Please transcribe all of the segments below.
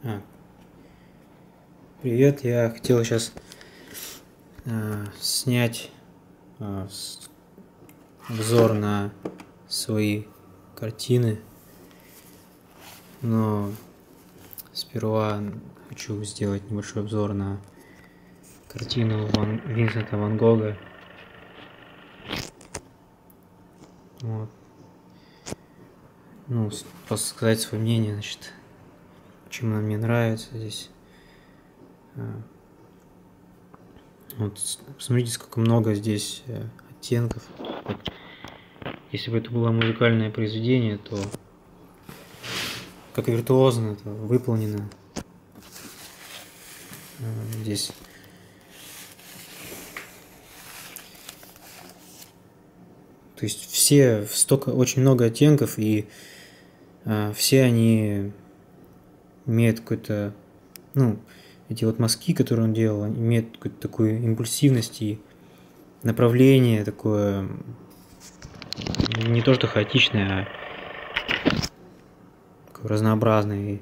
А, Привет, я хотел сейчас снять обзор на свои картины, но сперва хочу сделать небольшой обзор на картину Винсента Ван Гога. Вот. Ну, просто сказать свое мнение, значит, чем она мне нравится здесь. Вот, посмотрите, сколько много здесь оттенков. Вот. Если бы это было музыкальное произведение, то как виртуозно это выполнено. Здесь то есть очень много оттенков, и все они имеют какой-то, эти вот мазки, которые он делал, имеют какую-то такую импульсивность и направление такое, не то что хаотичное, а такое разнообразное.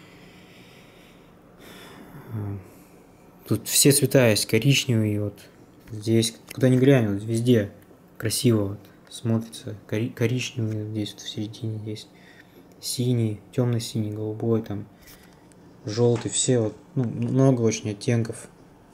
Тут все цвета есть, коричневый, вот здесь, куда ни глянь, вот везде красиво вот смотрится, коричневый здесь вот в середине есть, синий, темно-синий, голубой, там желтый, все вот, много очень оттенков.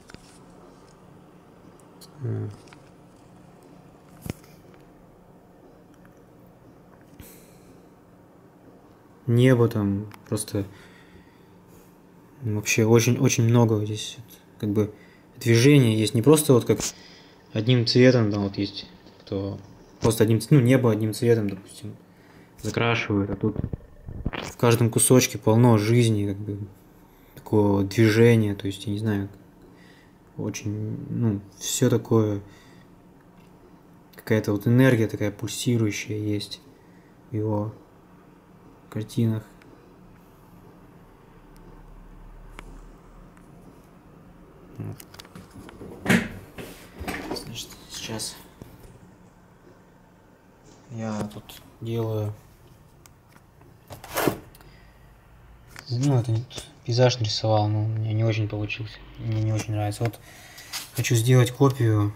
Небо там просто вообще очень много здесь, как бы движение есть, не просто вот как одним цветом, там вот есть, кто просто небо одним цветом, допустим, закрашивают, а тут в каждом кусочке полно жизни, как бы такого движения, то есть я не знаю, очень, все такое, какая-то вот энергия такая пульсирующая есть в его картинах. Значит, сейчас я тут делаю, это пейзаж нарисовал, но у меня не очень получился, мне не очень нравится. Вот хочу сделать копию.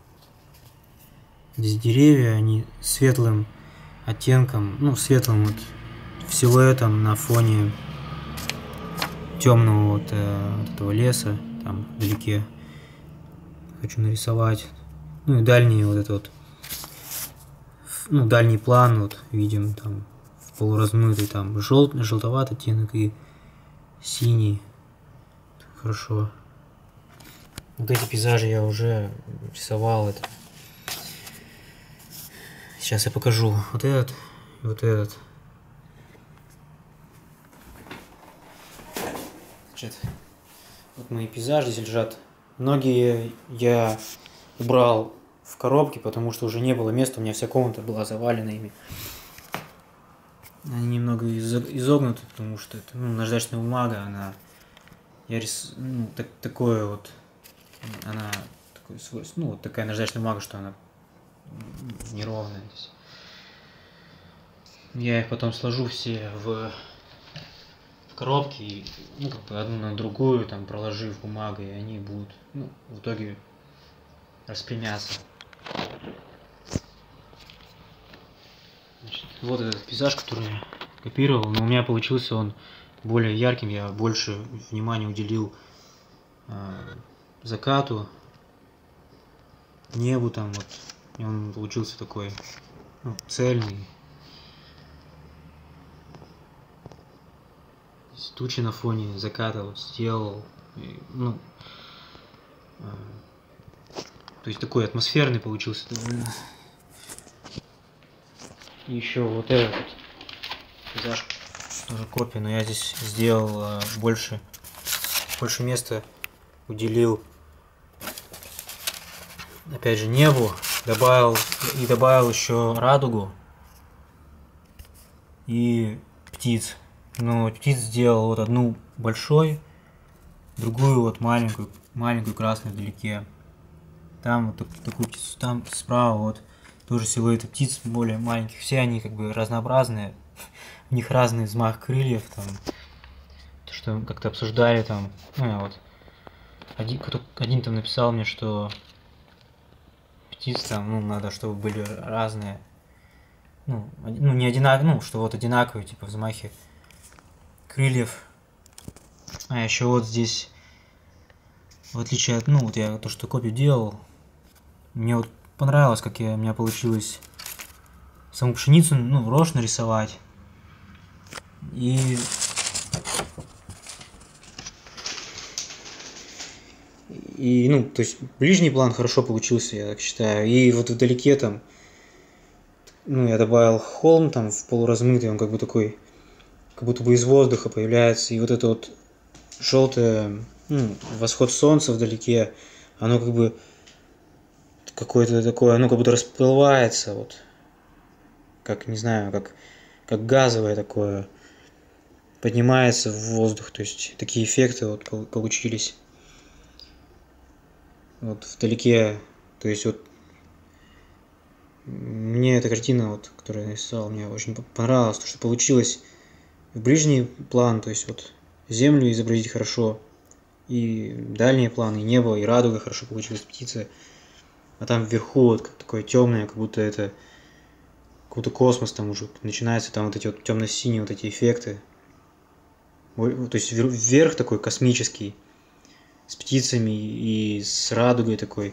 Здесь деревья, они светлым оттенком, светлым вот силуэтом на фоне темного вот этого леса, там вдалеке хочу нарисовать. И дальний вот этот вот, дальний план вот видим там полуразмытый, там желтоватый оттенок и синий. Хорошо. Вот эти пейзажи я уже рисовал. Это. Сейчас я покажу вот этот и вот этот. Значит, вот мои пейзажи здесь лежат. Многие я убрал в коробки, потому что уже не было места, у меня вся комната была завалена ими. Они немного изогнуты, потому что это наждачная бумага, она такое вот, она такое свойство, вот такая наждачная бумага, что она неровная здесь. Я их потом сложу все в коробки, и, одну на другую, там, проложив бумагой, и они будут, в итоге распрямяться. Значит, вот этот пейзаж, который я копировал, но у меня получился он более ярким, я больше внимания уделил закату, небу там вот, и он получился такой, цельный. Тучи на фоне заката вот сделал, то есть такой атмосферный получился довольно. И еще вот этот пейзаж, тоже копия, но я здесь сделал больше места уделил, опять же, небу, добавил еще радугу и птиц. Но птиц сделал вот одну большой, другую вот маленькую красную вдалеке. Там вот такую птицу, там справа вот тоже силуэты птиц более маленьких. Все они как бы разнообразные, у них разный взмах крыльев, там что как-то обсуждали там, ну, я вот, один там написал мне, что птиц там, ну, надо, чтобы были разные, ну, не одинаковые, ну, что вот одинаковые, типа, взмахи крыльев. А еще вот здесь, в отличие от, ну, вот я то, что копию делал, мне вот понравилось, как у меня получилось саму пшеницу, ну, рожь нарисовать. И, ну, то есть, ближний план хорошо получился, я так считаю. И вот вдалеке там, ну, я добавил холм там в полуразмытый, он как бы такой, как будто бы из воздуха появляется. И вот это вот желтое, ну, восход солнца вдалеке, оно как бы какое-то такое, оно как будто расплывается, вот. Как, не знаю, как газовое такое, поднимается в воздух. То есть, такие эффекты вот получились. Вот вдалеке, то есть вот мне эта картина, вот, которую я нарисовал, мне очень понравилось, то, что получилось в ближний план, то есть вот землю изобразить хорошо, и дальние планы, и небо, и радуга хорошо получилась, птицы, а там вверху вот как такое темное, как будто это, как будто космос там уже начинается, там вот эти вот темно-синие вот эти эффекты, то есть вверх такой космический, с птицами и с радугой такой.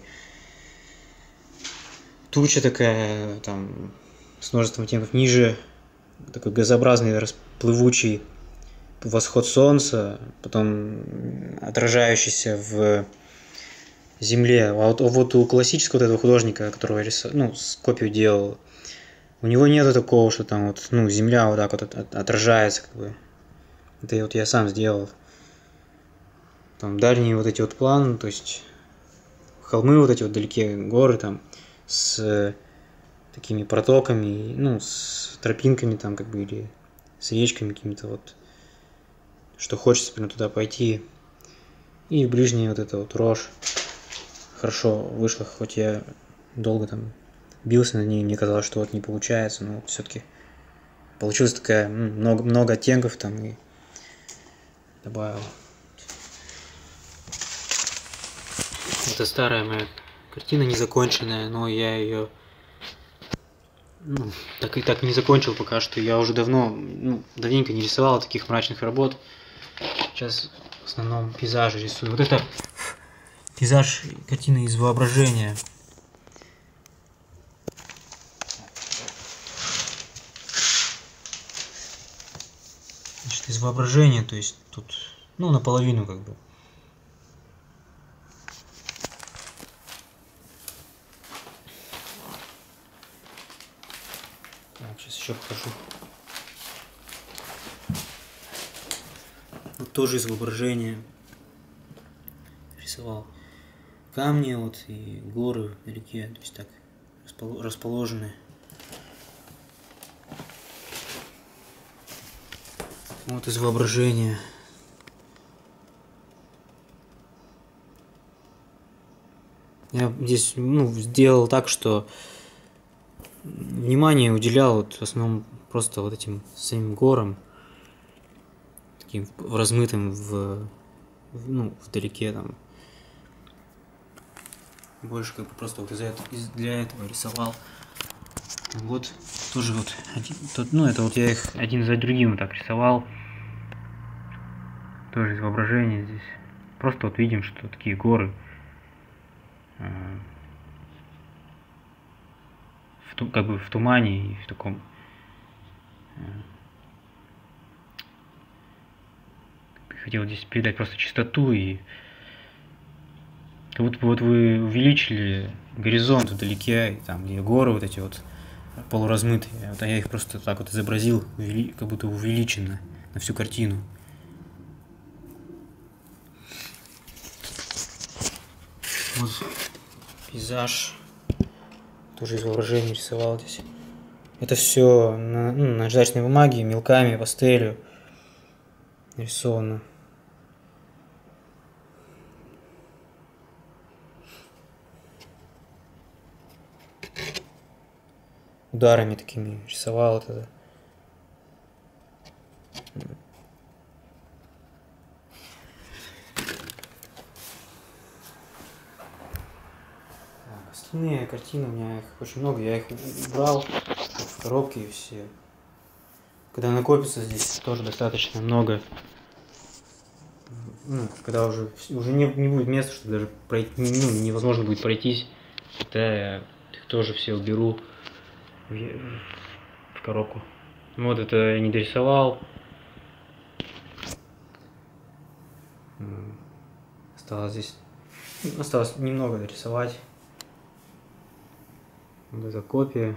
Туча такая, там, с множеством оттенков ниже, такой газообразный, расплывучий восход солнца, потом отражающийся в земле. А вот у классического вот этого художника, которого я ну, копию делал, у него нету такого, что там вот, ну, земля вот так вот отражается, как бы. Это вот я сам сделал. Там дальние вот эти вот планы, то есть холмы вот эти вот далекие, горы там, с такими протоками, ну, с тропинками там, как бы, или с речками какими-то вот, что хочется прям туда пойти. И ближняя вот эта вот рожь хорошо вышла, хоть я долго там бился на ней, мне казалось, что вот не получается, но все-таки получилась такая, много оттенков там и добавил. Это старая моя картина незаконченная, но я ее так и так не закончил пока что. Я уже давненько не рисовал таких мрачных работ. Сейчас в основном пейзажи рисую. Вот это пейзаж, картина из воображения. Значит, из воображения, то есть тут, ну, наполовину как бы. Так, сейчас еще покажу. Вот тоже из воображения рисовал камни вот и горы вдалеке, то есть так расположены. Вот из воображения. Я здесь, ну, сделал так, что внимание уделял вот в основном просто вот этим самим горам, таким размытым ну, вдалеке там. Больше как бы просто вот для этого рисовал. Вот тоже вот, ну, это вот я их один за другим вот так рисовал. Тоже из воображения здесь. Просто вот видим, что такие горы. Как бы в тумане и в таком хотел здесь передать просто чистоту и как будто бы вот вы увеличили горизонт вдалеке, там где горы вот эти вот полуразмытые, вот я их просто так вот изобразил, как будто увеличенно на всю картину. Вот пейзаж тоже из воображения рисовал здесь. Это все на наждачной бумаге, мелками, пастелью нарисовано. Ударами такими рисовал это. шерстяные картины, у меня их очень много, я их убрал в коробки и все. Когда накопится здесь тоже достаточно много, ну, когда уже не будет места, чтобы даже пройти, ну, невозможно будет пройтись, тогда я их тоже все уберу в коробку. Вот это я не дорисовал. Осталось немного дорисовать. Вот эта копия.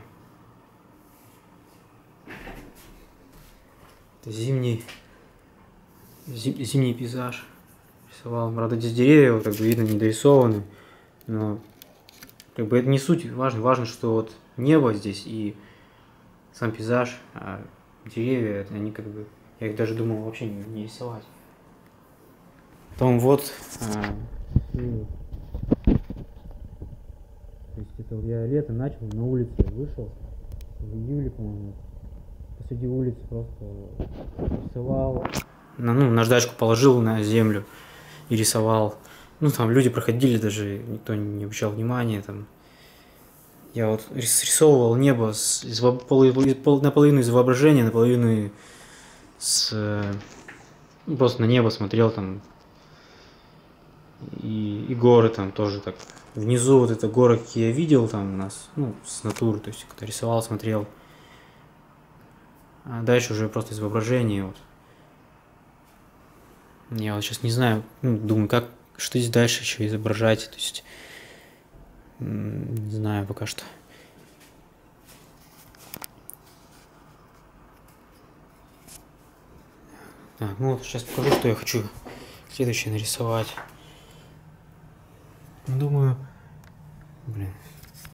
Это зимний пейзаж. Рисовал. Правда, здесь деревья, как бы видно, не дорисованы. Но как бы это не суть. Важно, что вот небо здесь и сам пейзаж, а деревья, они как бы... Я их даже думал вообще не рисовать. Потом вот... то есть это я лето начал, на улице вышел, в июле, по-моему, посреди улицы просто рисовал. Ну, наждачку положил на землю и рисовал. Ну, там люди проходили, даже никто не обращал внимания. Там. Я вот срисовывал небо наполовину из воображения, наполовину просто на небо смотрел там. И горы там тоже так. Внизу вот это горы, какие я видел там у нас, ну, с натуры, то есть когда рисовал, смотрел. А дальше уже просто из воображения вот. Я вот сейчас не знаю, ну, думаю, что здесь дальше еще изображать, то есть не знаю пока что. Так, ну вот сейчас покажу, что я хочу следующее нарисовать. Думаю,